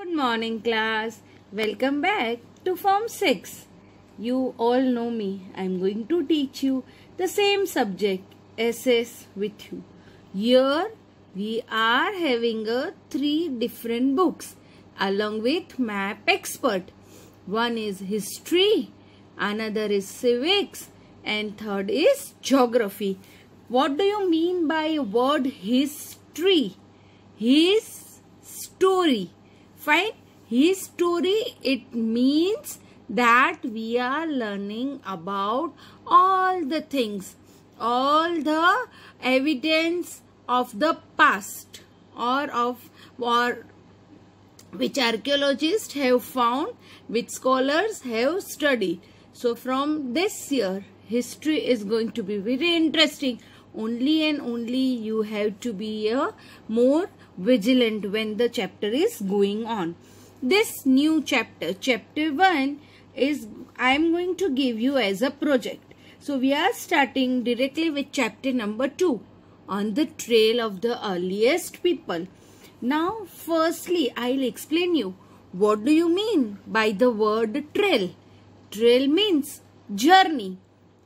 Good morning, class. Welcome back to Form 6. You all know me. I am going to teach you the same subject, SS, with you. Here we are having three different books along with Map Expert. One is History, another is Civics, and third is Geography. What do you mean by word history? His story. Fine. His story, it means that we are learning about all the things, all the evidence of the past or which archaeologists have found, which scholars have studied. So from this year, history is going to be very interesting. Only and only you have to be more vigilant when the chapter is going on. This new chapter, chapter 1, is I am going to give you as a project. So we are starting directly with chapter number 2, on the trail of the earliest people. Now firstly, I'll explain you what do you mean by the word trail. Trail means journey.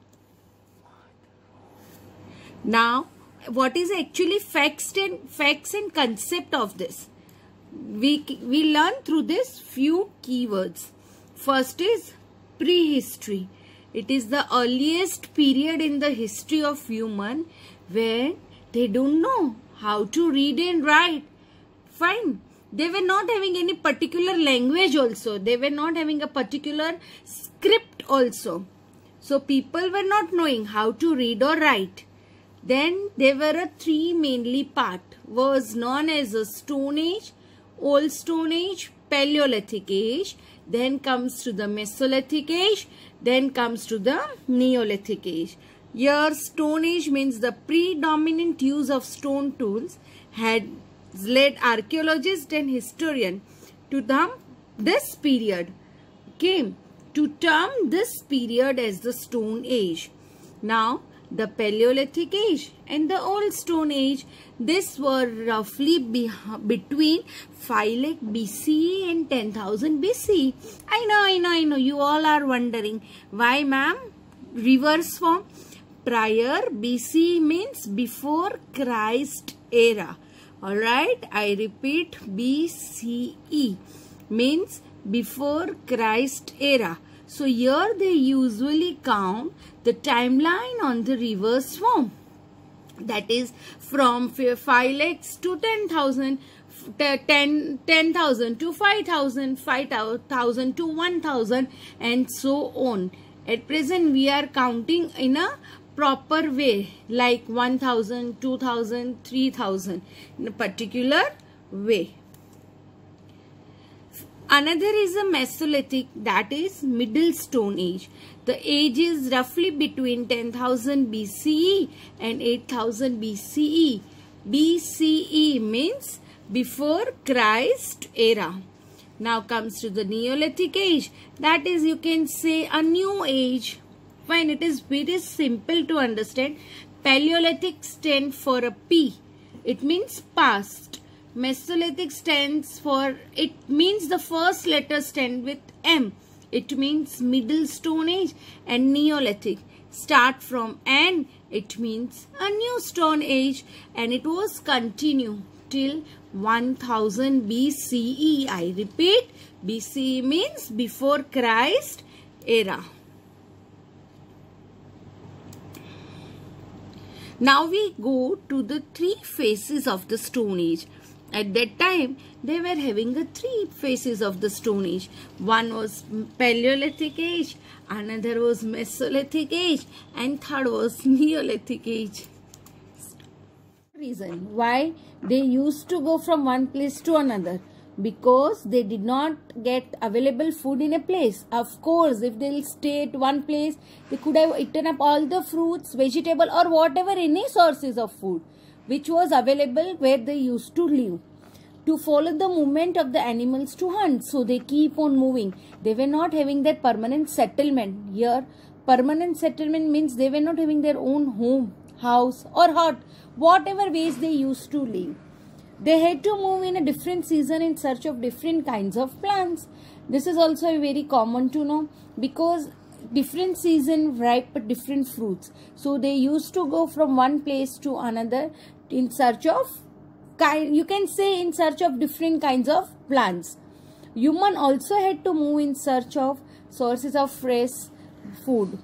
Now, what is actually facts and concept of this? We learn through this few keywords. First is prehistory. It is the earliest period in the history of human when they don't know how to read and write. Fine. They were not having any particular language also. They were not having a particular script also. So people were not knowing how to read or write. Then there were three mainly part, was known as a Stone Age, Old Stone Age, Paleolithic Age, then comes to the Mesolithic Age, then comes to the Neolithic Age. Here Stone Age means the predominant use of stone tools had led archaeologists and historians to term this period. Okay, to term this period as the Stone Age. Now, the Paleolithic Age and the Old Stone Age, this were roughly between 5 lakh BCE and 10,000 BCE. I know. You all are wondering, why ma'am? Reverse form. Prior BCE means before Christ era. Alright, I repeat, BCE means before Christ era. So here they usually count the timeline on the reverse form. That is from 5 lakhs to 10,000, 10,000 to 5,000, 5,000 to 1,000 and so on. At present we are counting in a proper way, like 1,000, 2,000, 3,000 in a particular way. Another is a Mesolithic, that is Middle Stone Age. The age is roughly between 10,000 BCE and 8,000 BCE. BCE means before Christ era. Now comes to the Neolithic Age. That is, you can say, a new age. Fine, it is very simple to understand. Paleolithic stands for a P. It means past. Mesolithic stands for, it means the first letter stand with M. It means Middle Stone Age. And Neolithic start from N. It means a new Stone Age. And it was continue till 1000 BCE. I repeat, BCE means before Christ era. Now we go to the three phases of the Stone Age. At that time, they were having the three phases of the Stone Age. One was Paleolithic Age, another was Mesolithic Age, and third was Neolithic Age. Reason why they used to go from one place to another, because they did not get available food in a place. Of course, if they'll stay at one place, they could have eaten up all the fruits, vegetable or whatever, any sources of food which was available where they used to live, to follow the movement of the animals to hunt. So they keep on moving. They were not having that permanent settlement. Here, permanent settlement means they were not having their own home, house or hut, whatever ways they used to live. They had to move in a different season in search of different kinds of plants. This is also very common to know, because different season ripe different fruits. So they used to go from one place to another in search of you can say in search of different kinds of plants. Human also had to move in search of sources of fresh food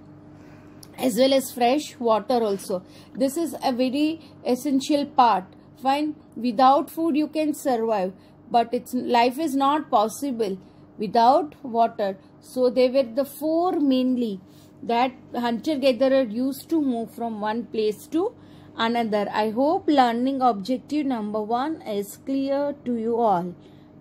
as well as fresh water also. This is a very essential part. Fine, without food you can survive, but life is not possible without water. So they were the four mainly that hunter-gatherer used to move from one place to another. I hope learning objective number 1 is clear to you all.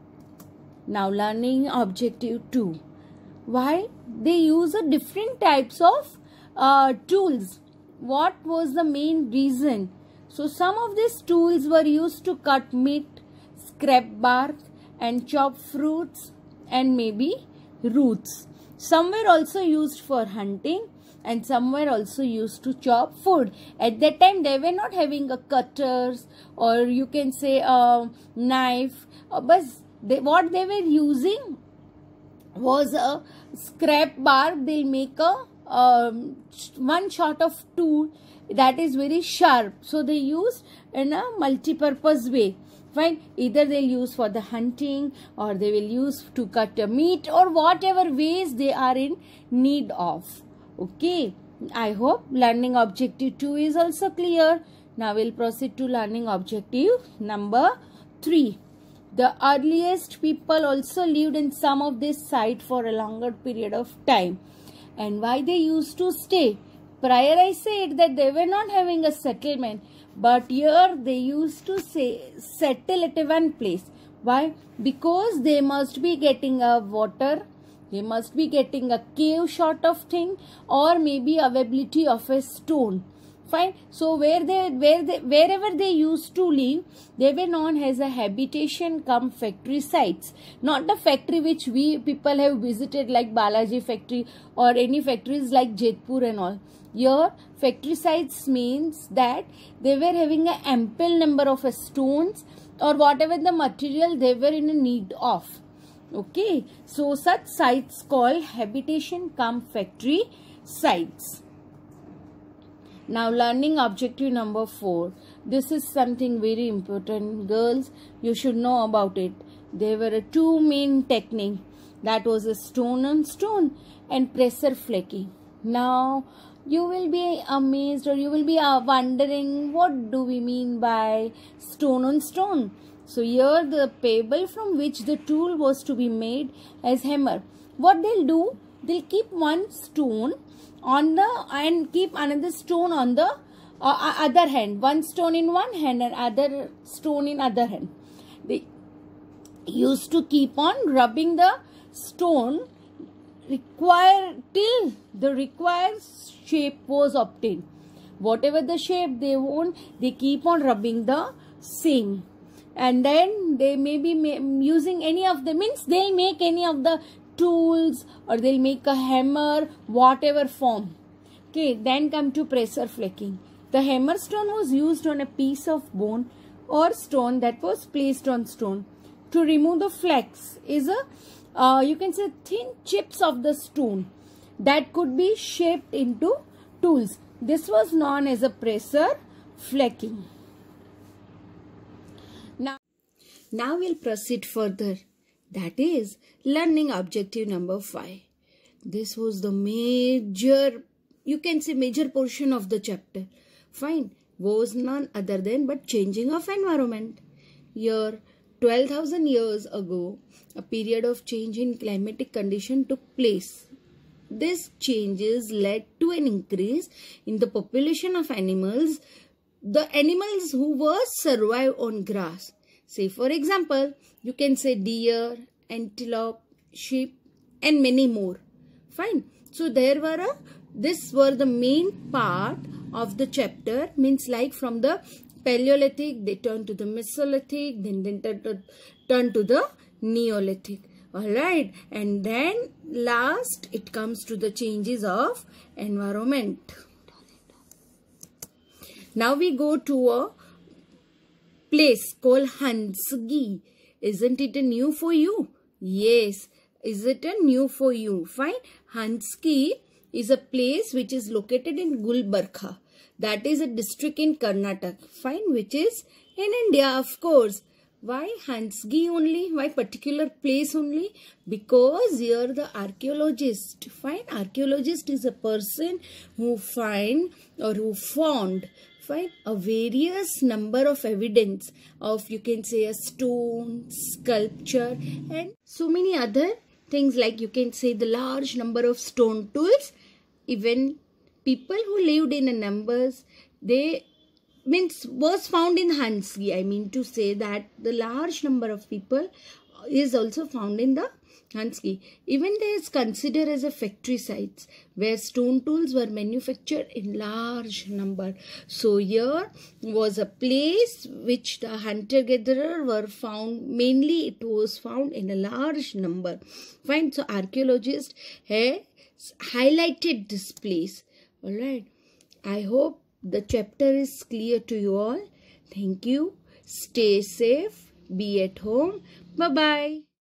Now learning objective 2. Why they use a different types of tools? What was the main reason? So some of these tools were used to cut meat, scrape bark and chop fruits and maybe roots. Some were also used for hunting and some were also used to chop food. At that time they were not having a cutters or you can say a knife, but what they were using was a scrap bark. They'll make a one sort of tool that is very sharp. So they use in a multi-purpose way. Fine, either they'll use for the hunting or they will use to cut a meat or whatever ways they are in need of. Okay, I hope learning objective 2 is also clear. Now we'll proceed to learning objective number 3. The earliest people also lived in some of this site for a longer period of time. And why they used to stay? Prior I said that they were not having a settlement, but here they used to settle at one place. Why? Because they must be getting a water, they must be getting a cave sort of thing, or maybe availability of a stone. Fine. So wherever they used to live, they were known as a habitation cum factory sites. Not the factory which we people have visited like Balaji factory or any factories like Jodhpur and all. Here factory sites means that they were having an ample number of stones or whatever the material they were in need of. Okay, so such sites called habitation cum factory sites. Now learning objective number 4. This is something very important, girls. You should know about it. There were two main techniques. That was a stone on stone and pressure flaking. Now you will be amazed or you will be wondering what do we mean by stone on stone. So here the pebble from which the tool was to be made as hammer. What they'll do, they'll keep one stone on the and keep another stone on the other hand. One stone in one hand and other stone in other hand. They used to keep on rubbing the stone till the required shape was obtained. Whatever the shape they want, they keep on rubbing the same. And then they may be using any of the means they'll make any of the tools or they'll make a hammer, whatever form. Okay, then come to pressure flaking. The hammer stone was used on a piece of bone or stone that was placed on stone. To remove the flakes is a you can say thin chips of the stone that could be shaped into tools. This was known as a pressure flaking. Now we'll proceed further. That is learning objective number 5. This was the major, you can say major portion of the chapter. Fine. Was none other than but changing of environment. Here 12,000 years ago, a period of change in climatic condition took place. These changes led to an increase in the population of animals. The animals who were survive on grass. Say for example, you can say deer, antelope, sheep and many more. Fine. So these were the main part of the chapter, means like from the Paleolithic, they turned to the Mesolithic, then turn to the Neolithic. Alright. And then last it comes to the changes of environment. Now we go to a place called Hansgi. Isn't it a new for you? Yes. Is it a new for you? Fine. Hansgi is a place which is located in Gulbarga. That is a district in Karnataka. Fine. Which is in India, of course. Why Hansgi only? Why particular place only? Because here the archaeologist, fine, archaeologist is a person who find or who found, fine, a various number of evidence of, you can say, a stone, sculpture and so many other things, like you can say the large number of stone tools. Even people who lived in a numbers, they was found in Hansgi. I mean to say that the large number of people is also found in the Hansgi. Even they is considered as a factory sites where stone tools were manufactured in large number. So here was a place which the hunter-gatherer were found. Mainly it was found in a large number. Fine. So archaeologists have highlighted this place. Alright. I hope the chapter is clear to you all. Thank you. Stay safe. Be at home. Bye-bye.